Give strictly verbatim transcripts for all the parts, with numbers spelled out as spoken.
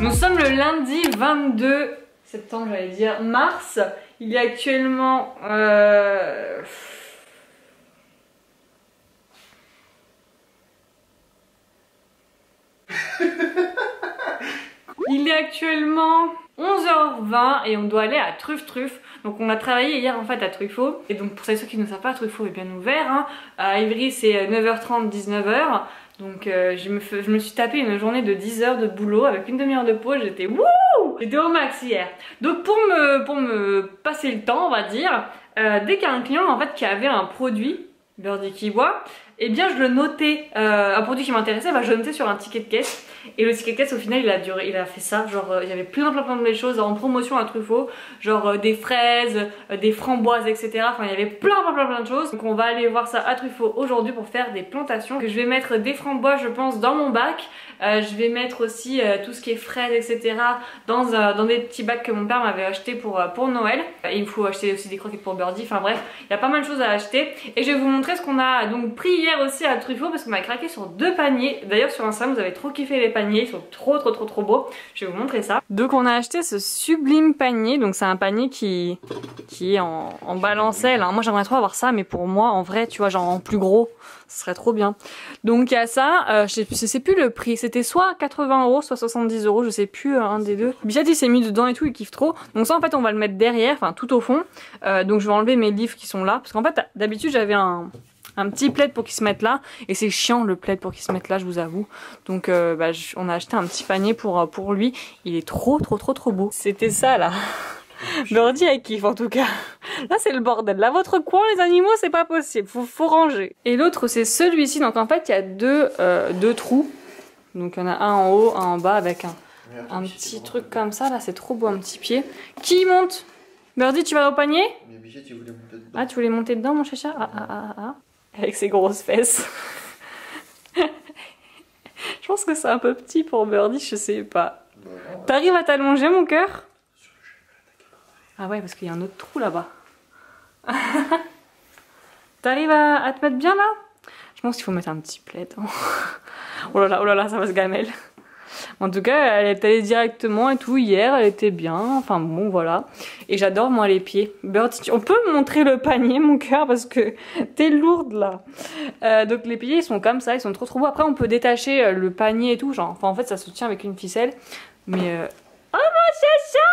Nous sommes le lundi vingt-deux septembre, j'allais dire mars. Il est actuellement... Euh... Il est actuellement onze heures vingt et on doit aller à Truffe Truffe. Donc on a travaillé hier en fait à Truffaut. Et donc pour ceux qui ne savent pas, Truffaut est bien ouvert. Hein. À Ivry c'est neuf heures trente, dix-neuf heures. Donc euh, je, me fais, je me suis tapé une journée de dix heures de boulot avec une demi-heure de pause. J'étais wouh, j'étais au max hier. Donc pour me, pour me passer le temps, on va dire, euh, dès qu'il y a un client en fait qui avait un produit, Birdie qui boit, et eh bien je le notais, euh, un produit qui m'intéressait, bah, je le notais sur un ticket de caisse. Et le ticket de caisse au final il a duré, il a fait ça, genre euh, il y avait plein plein plein de choses en promotion à Truffaut, genre euh, des fraises, euh, des framboises, et cetera. Enfin il y avait plein plein plein plein de choses. Donc on va aller voir ça à Truffaut aujourd'hui pour faire des plantations. Que je vais mettre des framboises je pense dans mon bac. Euh, je vais mettre aussi euh, tout ce qui est fraises, et cetera dans, euh, dans des petits bacs que mon père m'avait acheté pour, euh, pour Noël. Et il me faut acheter aussi des croquettes pour Birdie, enfin bref, il y a pas mal de choses à acheter. Et je vais vous montrer ce qu'on a donc pris hier aussi à Truffaut parce qu'on a craqué sur deux paniers. D'ailleurs sur Instagram vous avez trop kiffé les paniers, ils sont trop trop trop trop beaux. Je vais vous montrer ça. Donc on a acheté ce sublime panier, donc c'est un panier qui, qui est en, en balancelle. Hein. Moi j'aimerais trop avoir ça mais pour moi en vrai tu vois genre en plus gros. Ce serait trop bien. Donc il y a ça, euh, je, sais, je sais plus le prix, c'était soit quatre-vingts euros, soit soixante-dix euros, je sais plus, euh, un des deux. Bichette il s'est mis dedans et tout, il kiffe trop. Donc ça en fait on va le mettre derrière, enfin tout au fond. Euh, donc je vais enlever mes livres qui sont là, parce qu'en fait d'habitude j'avais un, un petit plaid pour qu'il se mette là, et c'est chiant le plaid pour qu'il se mette là, je vous avoue. Donc euh, bah, je, on a acheté un petit panier pour, pour lui, il est trop trop trop trop beau. C'était ça là. Birdie elle kiffe en tout cas. Là c'est le bordel. Là votre coin les animaux c'est pas possible. Faut, faut ranger. Et l'autre c'est celui-ci. Donc en fait il y a deux, euh, deux trous. Donc il y en a un en haut, un en bas avec un, un petit truc comme ça. Là c'est trop beau, un petit pied. Qui monte? Birdie tu vas au panier? Ah tu voulais monter dedans mon chacha? Ah ah ah ah. Avec ses grosses fesses. Je pense que c'est un peu petit pour Birdie, je sais pas. T'arrives à t'allonger mon cœur? Ah ouais, parce qu'il y a un autre trou là-bas. T'arrives à, à te mettre bien là? Je pense qu'il faut mettre un petit plaid. Hein. Oh là là, oh là là, ça va se gamelle. En tout cas, elle est allée directement et tout hier, elle était bien. Enfin bon, voilà. Et j'adore moi les pieds. Birdie, on peut me montrer le panier, mon cœur, parce que t'es lourde là. Euh, donc les pieds, ils sont comme ça, ils sont trop trop beaux. Après, on peut détacher le panier et tout. Genre, enfin en fait, ça se tient avec une ficelle. Mais euh... oh mon chacha!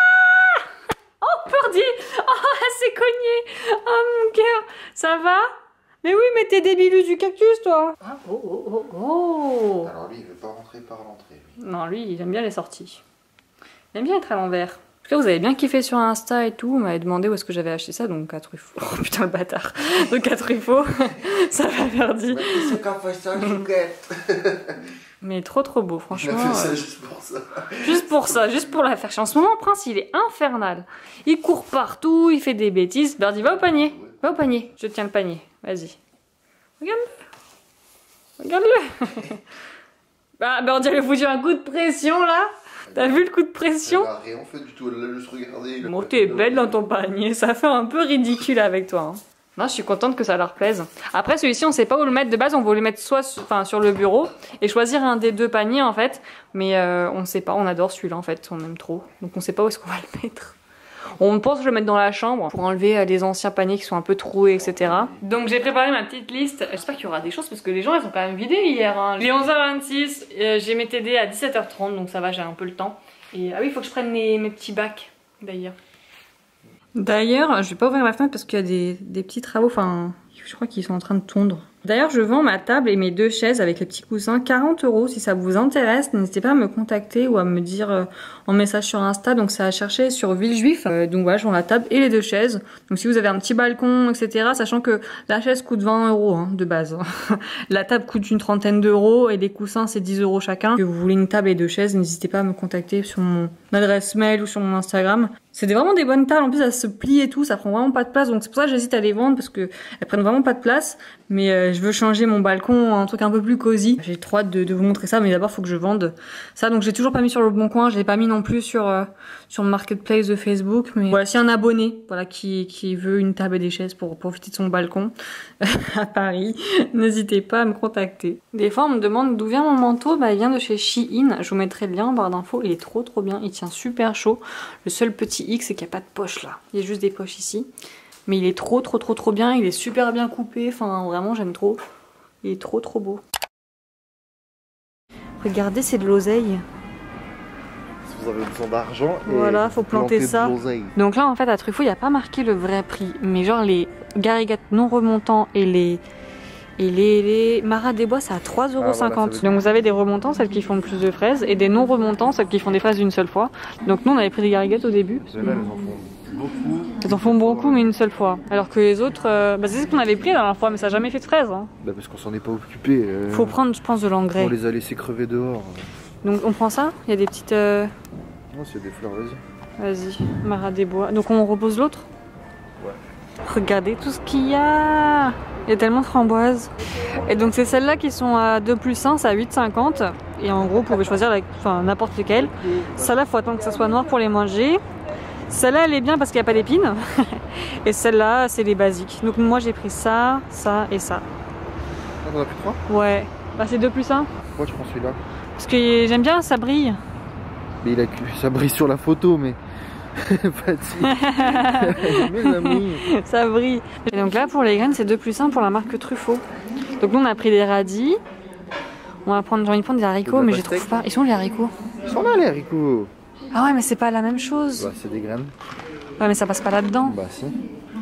Oh Birdie, oh elle s'est cognée. Oh mon cœur, ça va? Mais oui, mais t'es débilu du cactus toi. Ah, oh oh oh oh. Alors lui il veut pas rentrer par l'entrée. Non lui il aime bien les sorties. Il aime bien être à l'envers. En tout cas vous avez bien kiffé sur Insta et tout. Vous m'avez demandé où est-ce que j'avais acheté ça, donc à Truffaut. Oh putain le bâtard. Donc à Truffaut, ça va Birdie. C'est qu'en fait ça Mais trop trop beau franchement. Il a fait ça euh... juste pour ça. Juste pour ça, juste pour la faire chier. En ce moment Prince il est infernal. Il court partout, il fait des bêtises. Birdie va au panier. Va au panier. Je tiens le panier. Vas-y. Regarde-le. Regarde-le. Bah Birdie elle vous dit un coup de pression là. T'as vu le coup de pression? Elle a rien fait du tout, elle l'a juste regardé. Bon t'es belle dans ton panier, ça fait un peu ridicule avec toi. Hein. Non, je suis contente que ça leur plaise. Après celui-ci on sait pas où le mettre de base, on va le mettre soit sur, enfin, sur le bureau et choisir un des deux paniers en fait. Mais euh, on sait pas, on adore celui-là en fait, on aime trop. Donc on sait pas où est-ce qu'on va le mettre. On pense le mettre dans la chambre pour enlever les anciens paniers qui sont un peu troués, et cetera. Donc j'ai préparé ma petite liste. J'espère qu'il y aura des choses parce que les gens ils ont quand même vidé hier. Hein. Il est onze heures vingt-six, euh, j'ai mes T D à dix-sept heures trente donc ça va, j'ai un peu le temps. Et ah oui, il faut que je prenne mes, mes petits bacs d'ailleurs. D'ailleurs, je vais pas ouvrir ma fenêtre parce qu'il y a des, des petits travaux, enfin je crois qu'ils sont en train de tondre. D'ailleurs, je vends ma table et mes deux chaises avec les petits coussins, quarante euros. Si ça vous intéresse, n'hésitez pas à me contacter ou à me dire euh, en message sur Insta. Donc, c'est à chercher sur Villejuif. Euh, donc, voilà, je vends la table et les deux chaises. Donc, si vous avez un petit balcon, et cetera, sachant que la chaise coûte vingt euros hein, de base. La table coûte une trentaine d'euros et les coussins, c'est dix euros chacun. Si vous voulez une table et deux chaises, n'hésitez pas à me contacter sur mon adresse mail ou sur mon Instagram. C'est vraiment des bonnes tables. En plus, elles se plient et tout. Ça prend vraiment pas de place. Donc, c'est pour ça que j'hésite à les vendre parce que elles prennent vraiment pas de place. Mais euh, Euh, je veux changer mon balcon en un truc un peu plus cosy. J'ai trop hâte de, de vous montrer ça, mais d'abord faut que je vende ça. Donc j'ai toujours pas mis sur le bon coin, je l'ai pas mis non plus sur euh, sur le marketplace de Facebook. Mais voilà, si un abonné, voilà, qui qui veut une table et des chaises pour profiter de son balcon à Paris, n'hésitez pas à me contacter. Des fois on me demande d'où vient mon manteau, bah il vient de chez Shein. Je vous mettrai le lien en barre d'infos. Il est trop trop bien, il tient super chaud. Le seul petit hic c'est qu'il n'y a pas de poche là. Il y a juste des poches ici. Mais il est trop trop trop trop bien, il est super bien coupé, enfin vraiment j'aime trop. Il est trop trop beau. Regardez, c'est de l'oseille. Si vous avez besoin d'argent, voilà, faut planter ça. Donc là en fait à Truffaut il n'y a pas marqué le vrai prix, mais genre les gariguettes non remontants et les et les, les maras des bois c'est à trois euros cinquante. Ah, voilà, donc vous avez des remontants, celles qui font plus de fraises, et des non remontants, celles qui font des fraises d'une seule fois. Donc nous on avait pris des gariguettes au début. Là, elles en font beaucoup. Elles en font beaucoup mais une seule fois. Alors que les autres, euh, bah c'est ce qu'on avait pris la dernière fois mais ça n'a jamais fait de fraises. Hein. Bah parce qu'on s'en est pas occupé. Euh... Faut prendre je pense de l'engrais. On les a laissés crever dehors. Donc on prend ça. Il y a des petites... Euh... Non c'est des fleurs, vas-y. Vas-y, maras des bois. Donc on repose l'autre. Ouais. Regardez tout ce qu'il y a. Il y a tellement de framboises. Et donc c'est celles-là qui sont à deux plus un, c'est à huit cinquante. Et en gros vous pouvez choisir la... enfin, n'importe lequel. Celle-là faut attendre que ça soit noir pour les manger. Celle-là elle est bien parce qu'il n'y a pas d'épines. Et celle-là c'est les basiques. Donc moi j'ai pris ça, ça et ça. Ah, t'en as pris trois? Ouais. Bah c'est deux plus un. Pourquoi je prends celui-là? Parce que j'aime bien, ça brille. Mais il a... ça brille sur la photo mais... Mes amis. Ça brille. Et donc là pour les graines c'est deux plus un pour la marque Truffaut. Donc nous on a pris des radis. On va prendre, j'ai envie de prendre des haricots mais je trouve pas. Ils sont où les haricots? Ils sont là les haricots. Ah ouais mais c'est pas la même chose. Bah c'est des graines. Ouais mais ça passe pas là-dedans. Bah si.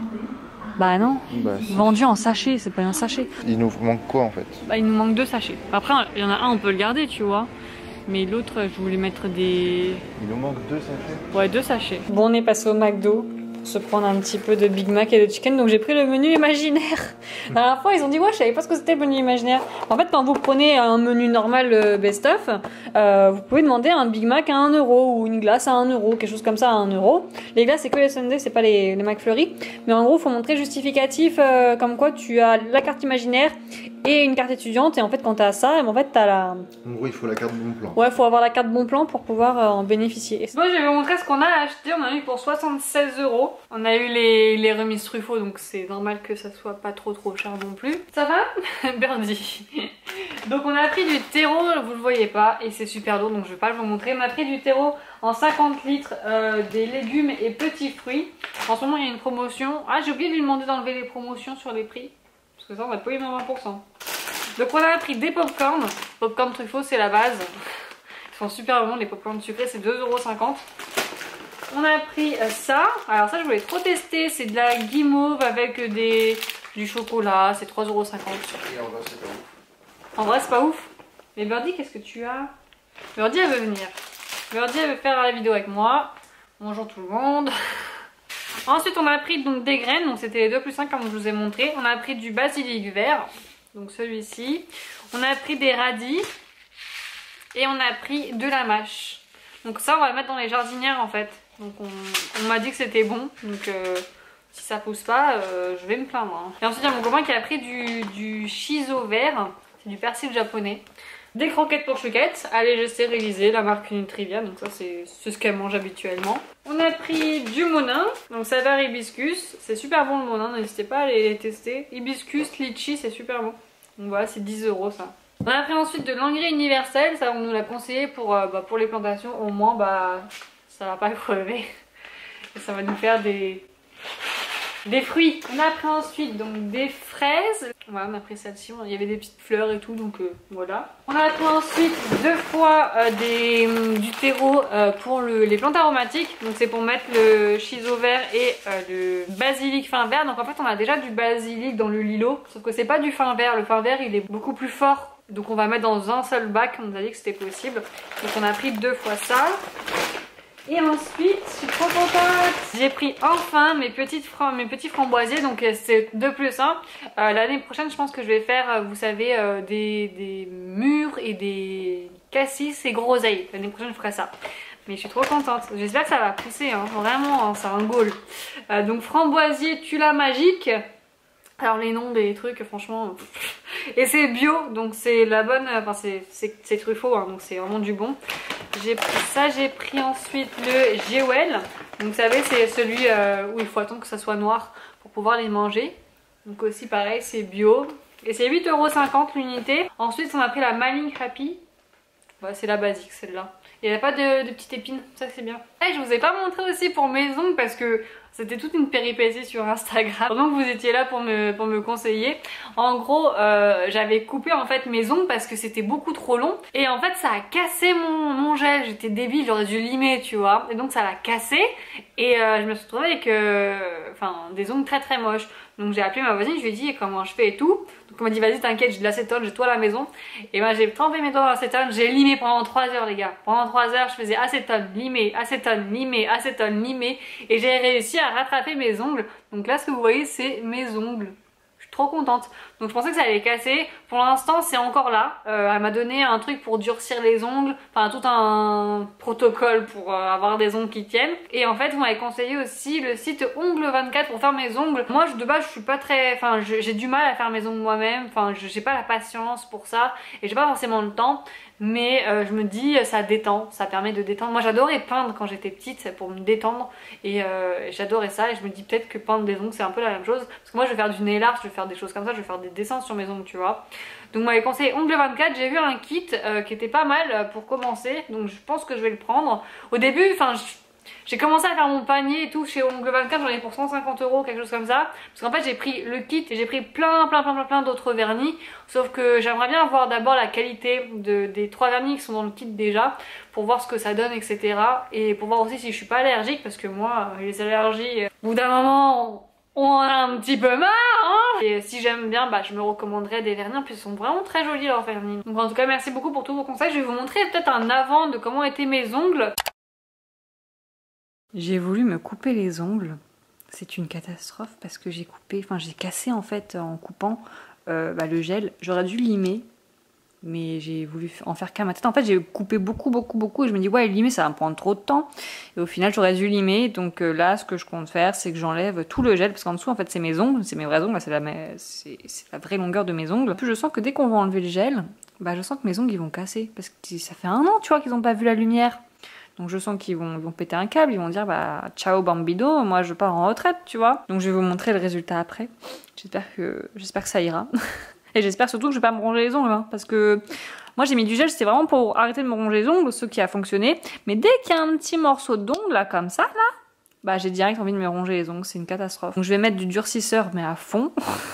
Bah non. Bah, si. Vendu en sachet, c'est pas un sachet. Il nous manque quoi en fait? Bah il nous manque deux sachets. Après il y en a un on peut le garder tu vois. Mais l'autre, je voulais mettre des... Il nous manque deux sachets? Ouais, deux sachets. Bon, on est passé au McDo pour se prendre un petit peu de Big Mac et de chicken. Donc j'ai pris le menu imaginaire. La dernière fois, ils ont dit, ouais, je savais pas ce que c'était le menu imaginaire. En fait, quand vous prenez un menu normal euh, best-of, euh, vous pouvez demander un Big Mac à un euro ou une glace à un euro, quelque chose comme ça à un euro. Les glaces, c'est que les Sundays, c'est pas les, les McFlurry. Mais en gros, il faut montrer justificatif euh, comme quoi tu as la carte imaginaire et une carte étudiante. Et en fait, quand tu as ça, en fait, tu as la... En gros, il faut la carte bon plan. Ouais, il faut avoir la carte bon plan pour pouvoir euh, en bénéficier. Moi, je vais vous montrer ce qu'on a acheté. On a eu pour soixante-seize euros. On a eu les, les remises Truffaut, donc c'est normal que ça soit pas trop trop cher non plus. Ça va? Birdie. Donc on a pris du terreau, vous le voyez pas, et c'est super lourd, donc je vais pas vous montrer. On a pris du terreau en cinquante litres, euh, des légumes et petits fruits. En ce moment, il y a une promotion. Ah, j'ai oublié de lui demander d'enlever les promotions sur les prix. Parce que ça, on va payer moins vingt pour cent. Donc on a pris des popcorn. Popcorn Truffaut, c'est la base. Ils sont super bons, les popcorn sucrés, c'est deux euros cinquante. On a pris ça. Alors ça, je voulais trop tester. C'est de la guimauve avec des, du chocolat. C'est trois euros cinquante. Et en vrai, c'est pas ouf. En vrai, c'est pas ouf. Mais Birdie, qu'est-ce que tu as? Birdie, elle veut venir. Birdie, elle veut faire la vidéo avec moi. Bonjour tout le monde. Ensuite, on a pris donc des graines. Donc c'était les deux plus un comme je vous ai montré. On a pris du basilic vert. Donc celui-ci. On a pris des radis. Et on a pris de la mâche. Donc ça, on va le mettre dans les jardinières en fait. Donc on, on m'a dit que c'était bon. Donc euh, si ça pousse pas, euh, je vais me plaindre. Hein. Et ensuite, il y a mon copain qui a pris du, du shiso vert. C'est du persil japonais. Des croquettes pour chouquettes. Allez, je stérilisé, la marque Nutrivia. Donc ça, c'est ce qu'elle mange habituellement. On a pris du monin. Donc ça va hibiscus. C'est super bon le monin, n'hésitez pas à aller les tester. Hibiscus, litchi, c'est super bon. Donc voilà, c'est dix euros ça. On a pris ensuite de l'engrais universel. Ça, on nous l'a conseillé pour, euh, bah, pour les plantations. Au moins, bah, ça va pas crever. Et ça va nous faire des... des fruits. On a pris ensuite donc des fraises. Voilà, on a pris celle-ci. Il y avait des petites fleurs et tout, donc euh, voilà. On a pris ensuite deux fois euh, des, du terreau euh, pour le, les plantes aromatiques. Donc c'est pour mettre le shiso vert et euh, le basilic fin vert. Donc en fait, on a déjà du basilic dans le lilo, sauf que c'est pas du fin vert. Le fin vert, il est beaucoup plus fort. Donc on va mettre dans un seul bac. On nous a dit que c'était possible. Donc on a pris deux fois ça. Et ensuite, je suis trop contente. J'ai pris enfin mes, petites fram mes petits framboisiers, donc c'est deux plus un. Euh, L'année prochaine, je pense que je vais faire, vous savez, euh, des, des mûres et des cassis et groseilles. L'année prochaine, je ferai ça. Mais je suis trop contente. J'espère que ça va pousser, hein. Vraiment, hein, c'est un goal. Euh, donc framboisier Tula magique. Alors les noms des trucs, franchement... Pff, Et c'est bio, donc c'est la bonne, enfin c'est Truffaut, hein, donc c'est vraiment du bon. J'ai pris ça, j'ai pris ensuite le Jewel. Donc vous savez, c'est celui euh, où il faut attendre que ça soit noir pour pouvoir les manger. Donc aussi pareil, c'est bio. Et c'est huit euros cinquante l'unité. Ensuite on a pris la Maling Happy. Ouais, c'est la basique celle-là. Il n'y a pas de, de petites épines, ça c'est bien. Et je vous ai pas montré aussi pour mes ongles parce que c'était toute une péripétie sur Instagram. Donc vous étiez là pour me, pour me conseiller. En gros, euh, j'avais coupé en fait mes ongles parce que c'était beaucoup trop long. Et en fait ça a cassé mon, mon gel. J'étais débile, j'aurais dû limer, tu vois. Et donc ça l'a cassé. Et euh, je me suis retrouvée avec euh, enfin, des ongles très très moches. Donc j'ai appelé ma voisine, je lui ai dit comment je fais et tout. Donc elle m'a dit vas-y t'inquiète, j'ai de l'acétone, j'ai tout à la maison. Et ben j'ai trempé mes doigts dans l'acétone, j'ai limé pendant trois heures les gars. Pendant trois heures je faisais acétone, limé, acétone, limé, acétone, limé. Et j'ai réussi à rattraper mes ongles. Donc là ce que vous voyez c'est mes ongles. Je suis trop contente. Donc je pensais que ça allait casser. Pour l'instant c'est encore là. Euh, elle m'a donné un truc pour durcir les ongles. Enfin tout un protocole pour euh, avoir des ongles qui tiennent. Et en fait vous m'avez conseillé aussi le site Ongle vingt-quatre pour faire mes ongles. Moi de base je suis pas très... Enfin j'ai du mal à faire mes ongles moi-même. Enfin j'ai pas la patience pour ça. Et j'ai pas forcément le temps. Mais euh, je me dis ça détend, ça permet de détendre. Moi j'adorais peindre quand j'étais petite pour me détendre et euh, j'adorais ça et je me dis peut-être que peindre des ongles c'est un peu la même chose. Parce que moi je vais faire du nail art, je vais faire des choses comme ça, je vais faire des dessins sur mes ongles tu vois. Donc vous m'avez conseillé Ongle vingt-quatre, j'ai vu un kit euh, qui était pas mal pour commencer. Donc je pense que je vais le prendre. Au début, enfin... J'ai commencé à faire mon panier et tout chez Ongle vingt-quatre, j'en ai pour cent cinquante euros, quelque chose comme ça. Parce qu'en fait j'ai pris le kit et j'ai pris plein plein plein plein plein d'autres vernis. Sauf que j'aimerais bien voir d'abord la qualité de, des trois vernis qui sont dans le kit déjà. Pour voir ce que ça donne et cetera. Et pour voir aussi si je suis pas allergique parce que moi les allergies, au bout d'un moment on en a un petit peu marre hein. Et si j'aime bien bah je me recommanderais des vernis. En plus ils sont vraiment très jolis leurs vernis. Donc en tout cas merci beaucoup pour tous vos conseils. Je vais vous montrer peut-être un avant de comment étaient mes ongles. J'ai voulu me couper les ongles, c'est une catastrophe parce que j'ai coupé, enfin j'ai cassé en fait en coupant euh, bah, le gel. J'aurais dû limer, mais j'ai voulu en faire qu'à ma tête. En fait j'ai coupé beaucoup beaucoup beaucoup et je me dis ouais limer ça va me prendre trop de temps. Et au final j'aurais dû limer, donc euh, là ce que je compte faire c'est que j'enlève tout le gel parce qu'en dessous en fait c'est mes ongles, c'est mes vrais ongles, c'est la, la vraie longueur de mes ongles. En plus je sens que dès qu'on va enlever le gel, bah je sens que mes ongles ils vont casser parce que ça fait un an tu vois qu'ils n'ont pas vu la lumière. Donc je sens qu'ils vont, ils vont péter un câble, ils vont dire bah ciao bambido, moi je pars en retraite, tu vois. Donc je vais vous montrer le résultat après. J'espère que, j'espère que ça ira. Et j'espère surtout que je vais pas me ronger les ongles, hein, parce que moi j'ai mis du gel, c'était vraiment pour arrêter de me ronger les ongles, ce qui a fonctionné. Mais dès qu'il y a un petit morceau d'ongle là, comme ça, là, bah j'ai direct envie de me ronger les ongles, c'est une catastrophe. Donc je vais mettre du durcisseur, mais à fond.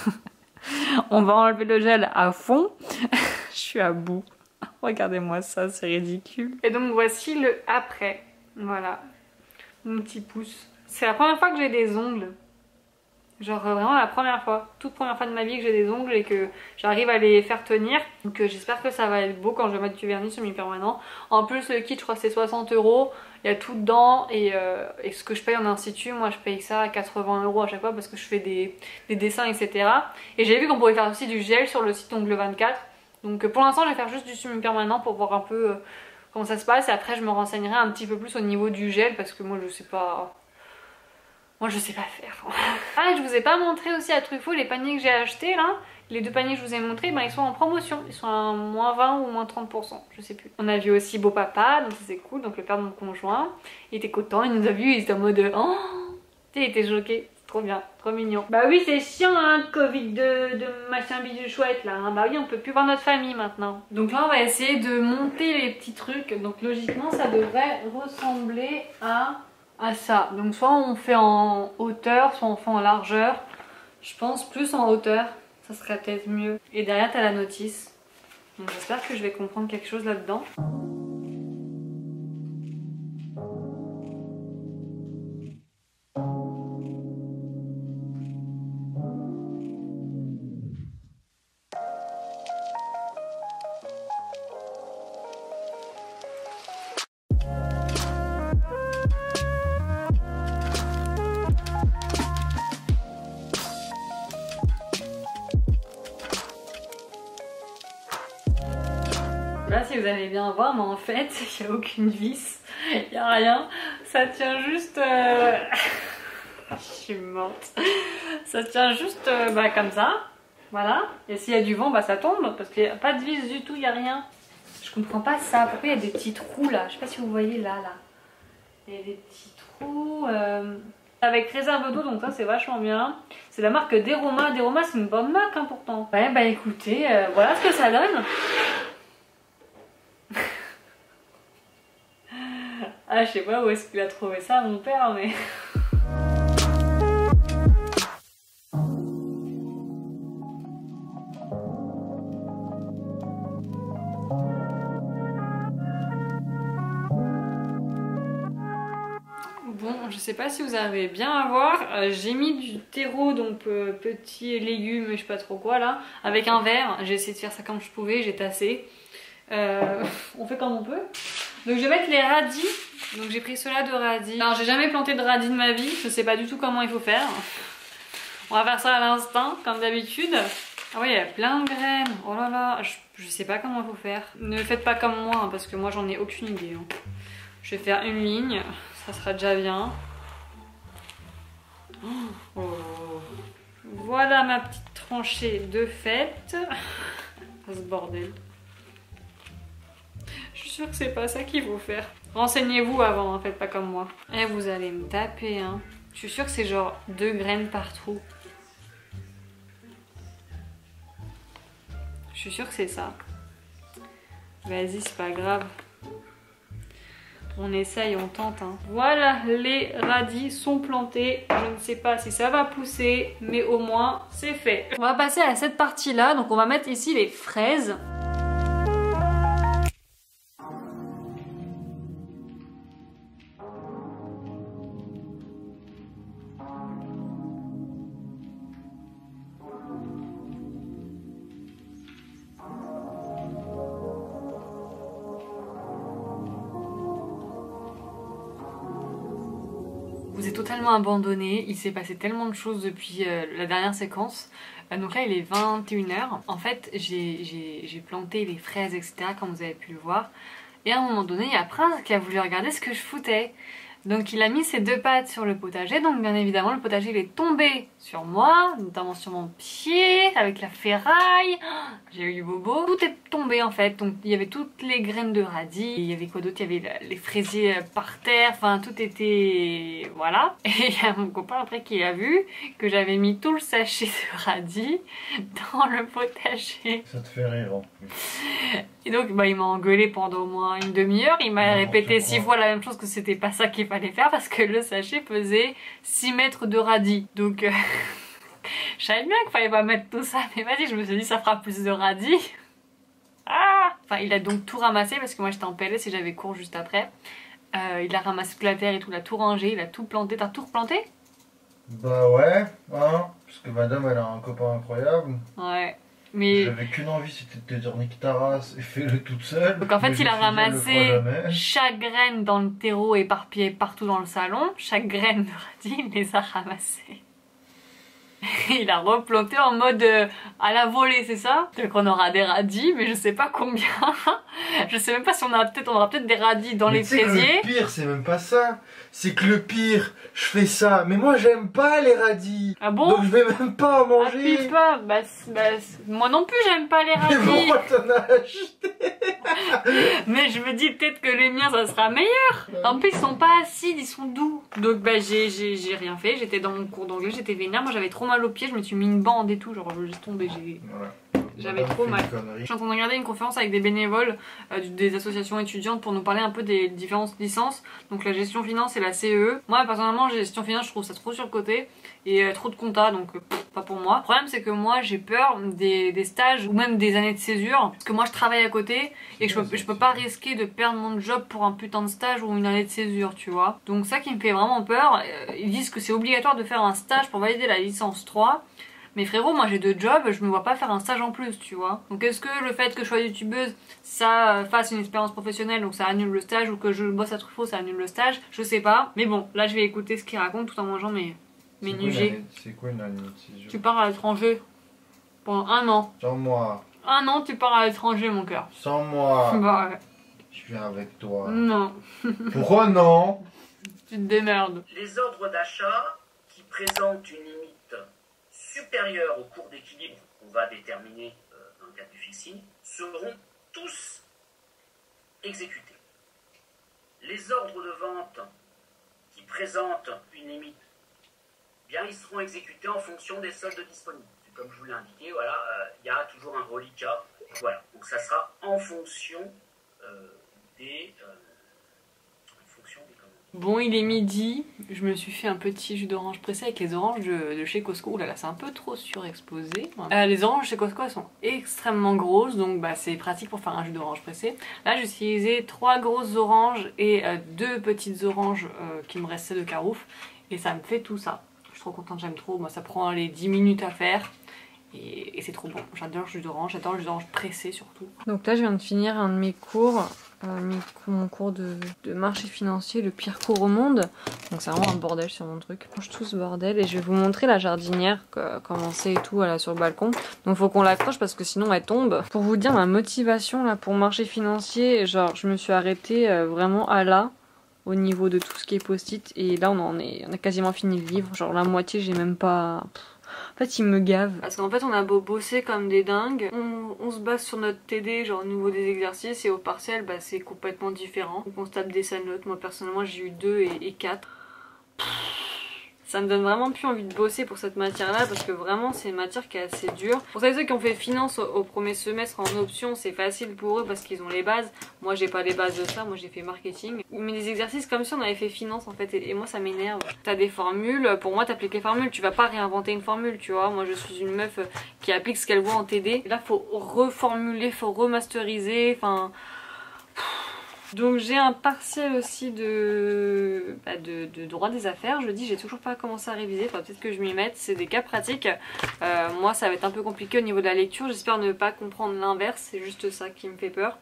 On va enlever le gel à fond. Je suis à bout. Regardez-moi ça, c'est ridicule. Et donc voici le après. Voilà. Mon petit pouce. C'est la première fois que j'ai des ongles. Genre vraiment la première fois. Toute première fois de ma vie que j'ai des ongles et que j'arrive à les faire tenir. Donc euh, j'espère que ça va être beau quand je vais mettre du vernis sur mes permanents. En plus le kit je crois que c'est soixante euros. Il y a tout dedans et, euh, et ce que je paye en institut, moi je paye ça à quatre-vingts euros à chaque fois parce que je fais des, des dessins et cetera. Et j'ai vu qu'on pouvait faire aussi du gel sur le site Ongle vingt-quatre. Donc pour l'instant je vais faire juste du semi-permanent pour voir un peu euh, comment ça se passe. Et après je me renseignerai un petit peu plus au niveau du gel parce que moi je sais pas... Moi je sais pas faire. Ah je vous ai pas montré aussi à Truffaut les paniers que j'ai achetés là. Les deux paniers que je vous ai montrés, ben, ils sont en promotion. Ils sont à moins vingt ou moins trente pour cent, je sais plus. On a vu aussi Beau Papa, donc ça c'est cool. Donc le père de mon conjoint, il était content, il nous a vus, il était en mode... Oh, il était choqué. Trop bien, trop mignon. Bah oui c'est chiant hein, Covid de, de machin bidule chouette là hein. Bah oui on peut plus voir notre famille maintenant. Donc là on va essayer de monter les petits trucs. Donc logiquement ça devrait ressembler à, à ça. Donc soit on fait en hauteur, soit on fait en largeur. Je pense plus en hauteur, ça serait peut-être mieux. Et derrière t'as la notice. Donc j'espère que je vais comprendre quelque chose là-dedans. Là si vous allez bien voir, mais en fait il n'y a aucune vis, il n'y a rien, ça tient juste... Euh... Je suis morte. Ça tient juste euh, bah, comme ça, Voilà. Et s'il y a du vent, bah ça tombe parce qu'il n'y a pas de vis du tout, il n'y a rien. Je comprends pas ça. Pourquoi il y a des petits trous là? Je sais pas si vous voyez là, là. Il y a des petits trous. Euh... Avec réserve d'eau, donc ça c'est vachement bien. C'est la marque Deroma. Deroma c'est une bonne marque hein, pourtant. Ouais bah écoutez, euh, voilà ce que ça donne. Ah je sais pas où est-ce qu'il a trouvé ça mon père mais... Bon, je sais pas si vous arrivez bien à voir, euh, j'ai mis du terreau, donc euh, petits légumes, je sais pas trop quoi là, avec un verre. J'ai essayé de faire ça comme je pouvais, j'ai tassé. Euh, on fait comme on peut. Donc je vais mettre les radis, donc j'ai pris cela de radis. Alors j'ai jamais planté de radis de ma vie, je sais pas du tout comment il faut faire. On va faire ça à l'instinct, comme d'habitude. Ah oui, il y a plein de graines, oh là là, je, je sais pas comment il faut faire. Ne faites pas comme moi, hein, parce que moi j'en ai aucune idée. Hein. Je vais faire une ligne. Ça sera déjà bien. Oh. Voilà ma petite tranchée de fête. Ce bordel. Je suis sûre que c'est pas ça qu'il faut faire. Renseignez-vous avant, hein, faites pas comme moi. Et vous allez me taper. Hein. Je suis sûre que c'est genre deux graines par trou. Je suis sûre que c'est ça. Vas-y, c'est pas grave. On essaye, on tente. Hein. Voilà, les radis sont plantés. Je ne sais pas si ça va pousser, mais au moins c'est fait. On va passer à cette partie-là. Donc on va mettre ici les fraises. Vous êtes totalement abandonné, il s'est passé tellement de choses depuis euh, la dernière séquence. Euh, donc là il est vingt et une heures. En fait j'ai planté les fraises et cetera comme vous avez pu le voir. Et à un moment donné il y a Prince qui a voulu regarder ce que je foutais. Donc il a mis ses deux pattes sur le potager, donc bien évidemment le potager il est tombé sur moi, notamment sur mon pied, avec la ferraille, j'ai eu bobo, tout est tombé en fait, donc il y avait toutes les graines de radis, il y avait quoi d'autre, il y avait les fraisiers par terre, enfin tout était... voilà. Et il y a mon copain après qui a vu que j'avais mis tout le sachet de radis dans le potager. Ça te fait rire en plus. Et donc bah, il m'a engueulé pendant au moins une demi-heure, il m'a répété six fois la même chose que c'était pas ça qu'il fallait faire parce que le sachet faisait six mètres de radis. Donc euh, je savais bien qu'il fallait pas mettre tout ça, mais vas-y, je me suis dit ça fera plus de radis. Ah, enfin il a donc tout ramassé parce que moi j'étais en P L S et j'avais cours juste après. Euh, il a ramassé toute la terre et tout, il a tout rangé, il a tout planté. T'as tout replanté? Bah ouais, hein, parce que madame elle a un copain incroyable. Ouais. Mais... j'avais qu'une envie, c'était de te dire nique ta race et fais-le toute seule. Donc en fait il a ramassé chaque graine dans le terreau éparpillé partout dans le salon. Chaque graine de radis il les a ramassées. Il a replanté en mode euh, à la volée, c'est ça? Donc on aura des radis, mais je sais pas combien. Je sais même pas si on aura peut-être on aura peut-être des radis dans mais les fraisiers. Le pire c'est même pas ça. C'est que le pire, je fais ça, mais moi j'aime pas les radis. Ah bon? Donc je vais même pas en manger. Ah, pas. Bah, bah, moi non plus j'aime pas les radis. Mais pourquoi t'en as acheté? Mais je me dis peut-être que les miens ça sera meilleur. En plus ils sont pas acides, ils sont doux. Donc bah j'ai rien fait, j'étais dans mon cours d'anglais, j'étais vénère, moi j'avais trop mal aux pieds, je me suis mis une bande et tout, genre je suis tombée, j'ai... Voilà. J'avais trop mal. Je suis en train de regarder une conférence avec des bénévoles euh, des associations étudiantes pour nous parler un peu des différentes licences. Donc la gestion finance et la C E E. Moi personnellement gestion finance je trouve ça trop sur le côté et euh, trop de compta donc euh, pff, pas pour moi. Le problème c'est que moi j'ai peur des, des stages ou même des années de césure parce que moi je travaille à côté et que je peux, je peux pas risquer de perdre mon job pour un putain de stage ou une année de césure tu vois. Donc ça qui me fait vraiment peur. Euh, ils disent que c'est obligatoire de faire un stage pour valider la licence trois. Mais frérot, moi j'ai deux jobs, je me vois pas faire un stage en plus, tu vois. Donc est-ce que le fait que je sois youtubeuse, ça fasse une expérience professionnelle, donc ça annule le stage, ou que je bosse à Truffaut, ça annule le stage, je sais pas. Mais bon, là je vais écouter ce qu'il raconte tout en mangeant mes, mes nugets. C'est quoi une année de césure? Tu pars à l'étranger pendant un an. Sans moi. Un an, tu pars à l'étranger, mon cœur. Sans moi. Bah ouais. Je viens avec toi. Non. Pourquoi non? Tu te démerdes. Les ordres d'achat qui présentent une limite supérieure supérieurs au cours d'équilibre qu'on va déterminer euh, dans le cadre du fixing seront tous exécutés. Les ordres de vente qui présentent une limite, bien, ils seront exécutés en fonction des soldes disponibles. Comme je vous l'ai indiqué, voilà, euh, il y a toujours un reliquat. Voilà, donc ça sera en fonction euh, des, euh, en fonction des commandes. Bon, il est midi, je me suis fait un petit jus d'orange pressé avec les oranges de, de chez Costco. Ouh là là, c'est un peu trop surexposé. Euh, les oranges chez Costco, elles sont extrêmement grosses, donc bah, c'est pratique pour faire un jus d'orange pressé. Là, j'ai utilisé trois grosses oranges et euh, deux petites oranges euh, qui me restaient de Carouf. Et ça me fait tout ça. Je suis trop contente, j'aime trop. Moi, ça prend les dix minutes à faire. Et, et c'est trop bon, j'adore le jus d'orange, j'adore le jus d'orange pressé surtout. Donc là je viens de finir un de mes cours, euh, mes, mon cours de, de marché financier, le pire cours au monde. Donc c'est vraiment un bordel sur mon truc. Je range tout ce bordel et je vais vous montrer la jardinière, que, comment c'est et tout là, sur le balcon. Donc faut qu'on l'accroche parce que sinon elle tombe. Pour vous dire ma motivation là pour marché financier, genre je me suis arrêtée euh, vraiment à là. Au niveau de tout ce qui est post-it et là on en est, on a quasiment fini le livre, genre la moitié j'ai même pas... Pff. En fait, il me gave. Parce qu'en fait, on a beau bosser comme des dingues, on, on se base sur notre T D, genre au niveau des exercices, et au partiel, bah, c'est complètement différent. Donc on se tape des sales notes. Moi, personnellement, j'ai eu deux et, et quatre. Ça me donne vraiment plus envie de bosser pour cette matière-là parce que vraiment c'est une matière qui est assez dure. Pour ceux qui ont fait finance au, au premier semestre en option, c'est facile pour eux parce qu'ils ont les bases. Moi j'ai pas les bases de ça, moi j'ai fait marketing. Mais des exercices comme si on avait fait finance en fait et, et moi ça m'énerve. T'as des formules, pour moi t'appliques les formules, tu vas pas réinventer une formule tu vois. Moi je suis une meuf qui applique ce qu'elle voit en T D. Et là faut reformuler, faut remasteriser, enfin... Donc j'ai un partiel aussi de, bah de, de droit des affaires. Je dis j'ai toujours pas commencé à réviser, enfin peut-être que je m'y mette, c'est des cas pratiques. Euh, moi ça va être un peu compliqué au niveau de la lecture, j'espère ne pas comprendre l'inverse, c'est juste ça qui me fait peur.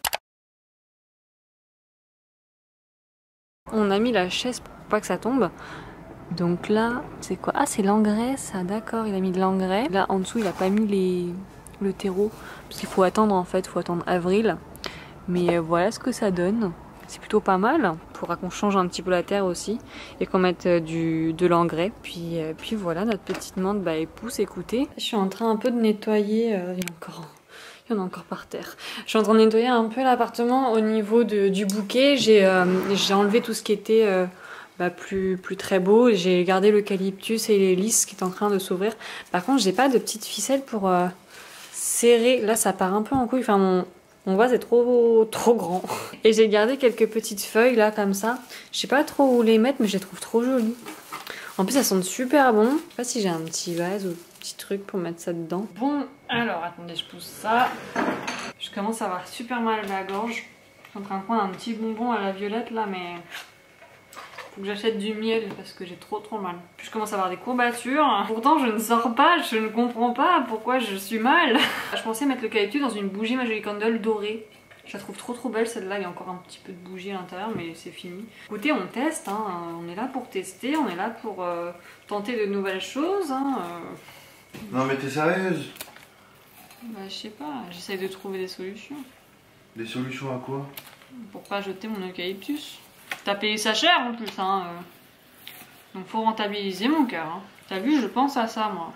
On a mis la chaise pour pas que ça tombe. Donc là, c'est quoi? Ah c'est l'engrais ça, d'accord, il a mis de l'engrais. Là en dessous il a pas mis les... le terreau, parce qu'il faut attendre en fait, il faut attendre avril. Mais voilà ce que ça donne, c'est plutôt pas mal. Il faudra qu'on change un petit peu la terre aussi et qu'on mette du, de l'engrais. Puis, puis voilà, notre petite menthe bah, elle pousse, écoutez. Je suis en train un peu de nettoyer, euh, il y en a encore, il y en a encore par terre. Je suis en train de nettoyer un peu l'appartement au niveau de, du bouquet. J'ai euh, j'ai enlevé tout ce qui était euh, bah, plus, plus très beau. J'ai gardé l'eucalyptus et les lys qui est en train de s'ouvrir. Par contre, j'ai pas de petites ficelles pour euh, serrer. Là, ça part un peu en couille. Enfin, mon... Mon vase est trop trop grand. Et j'ai gardé quelques petites feuilles là comme ça. Je sais pas trop où les mettre mais je les trouve trop jolies. En plus elles sentent super bon. Je sais pas si j'ai un petit vase ou un petit truc pour mettre ça dedans. Bon alors attendez je pousse ça. Je commence à avoir super mal à la gorge. Je suis en train de prendre un petit bonbon à la violette là mais... Faut que j'achète du miel parce que j'ai trop trop mal. Puis je commence à avoir des courbatures. Pourtant je ne sors pas, je ne comprends pas pourquoi je suis mal. Je pensais mettre l'eucalyptus dans une bougie Magic Candle dorée. Je la trouve trop trop belle celle-là, il y a encore un petit peu de bougie à l'intérieur mais c'est fini. Écoutez on teste, hein. On est là pour tester, on est là pour euh, tenter de nouvelles choses. Hein. Non mais t'es sérieuse? Bah je sais pas, j'essaye de trouver des solutions. Des solutions à quoi? Pour pas jeter mon eucalyptus. T'as payé ça cher en plus, hein. Donc faut rentabiliser mon cœur. Hein. T'as vu, je pense à ça moi.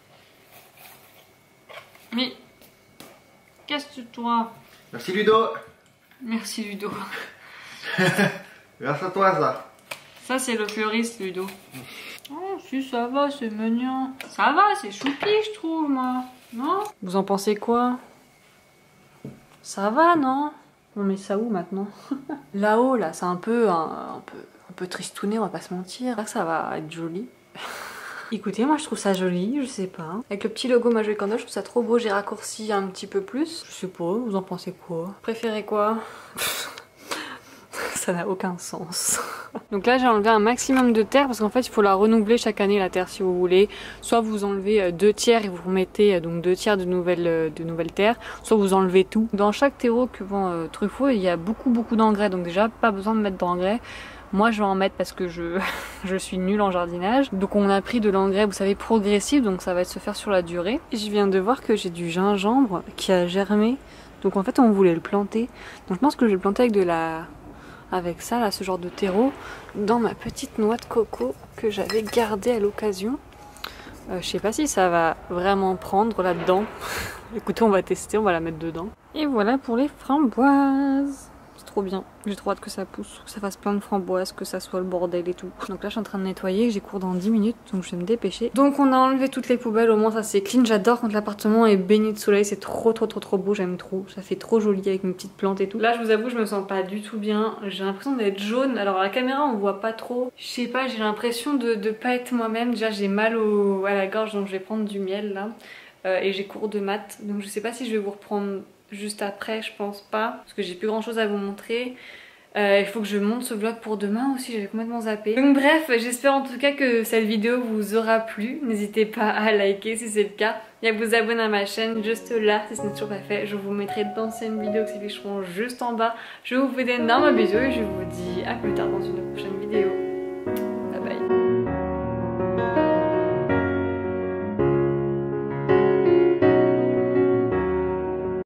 Mais qu'est-ce que toi? Merci Ludo. Merci Ludo. Grâce à toi ça. Ça c'est le fleuriste Ludo. Oh si ça va, c'est mignon. Ça va, c'est choupi je trouve moi. Non? Vous en pensez quoi? Ça va non? On met ça où maintenant? Là-haut, là, c'est un peu, un, un peu, un peu tristouné, on va pas se mentir. Là, ça va être joli. Écoutez, moi, je trouve ça joli, je sais pas. Avec le petit logo Magic Candle, je trouve ça trop beau. J'ai raccourci un petit peu plus. Je sais pas, vous en pensez quoi? Préférez quoi? Ça n'a aucun sens. Donc là j'ai enlevé un maximum de terre parce qu'en fait il faut la renouveler chaque année la terre si vous voulez. Soit vous enlevez deux tiers et vous remettez donc deux tiers de nouvelles, de nouvelles terres, soit vous enlevez tout. Dans chaque terreau que vend euh, Truffaut il y a beaucoup beaucoup d'engrais donc déjà pas besoin de mettre d'engrais. Moi je vais en mettre parce que je, je suis nulle en jardinage. Donc on a pris de l'engrais vous savez progressif donc ça va se faire sur la durée. Je viens de voir que j'ai du gingembre qui a germé. Donc en fait on voulait le planter. Donc je pense que je vais le planter avec de la... avec ça, là, ce genre de terreau, dans ma petite noix de coco que j'avais gardée à l'occasion. Euh, je sais pas si ça va vraiment prendre là-dedans. Écoutez, on va tester, on va la mettre dedans. Et voilà pour les framboises. C'est trop bien. J'ai trop hâte que ça pousse, que ça fasse plein de framboises, que ça soit le bordel et tout. Donc là, je suis en train de nettoyer, j'ai cours dans dix minutes, donc je vais me dépêcher. Donc on a enlevé toutes les poubelles, au moins ça c'est clean. J'adore quand l'appartement est baigné de soleil, c'est trop trop trop trop beau, j'aime trop. Ça fait trop joli avec mes petites plantes et tout. Là, je vous avoue, je me sens pas du tout bien. J'ai l'impression d'être jaune. Alors à la caméra, on voit pas trop. Je sais pas, j'ai l'impression de, de pas être moi-même. Déjà, j'ai mal au, à la gorge, donc je vais prendre du miel là. Euh, et j'ai cours de maths, donc je sais pas si je vais vous reprendre juste après, je pense pas, parce que j'ai plus grand chose à vous montrer. Euh, il faut que je monte ce vlog pour demain aussi, j'avais complètement zappé. Donc bref, j'espère en tout cas que cette vidéo vous aura plu. N'hésitez pas à liker si c'est le cas et à vous abonner à ma chaîne juste là si ce n'est toujours pas fait. Je vous mettrai d'anciennes vidéos qui s'afficheront juste en bas. Je vous fais d'énormes bisous et je vous dis à plus tard dans une prochaine vidéo.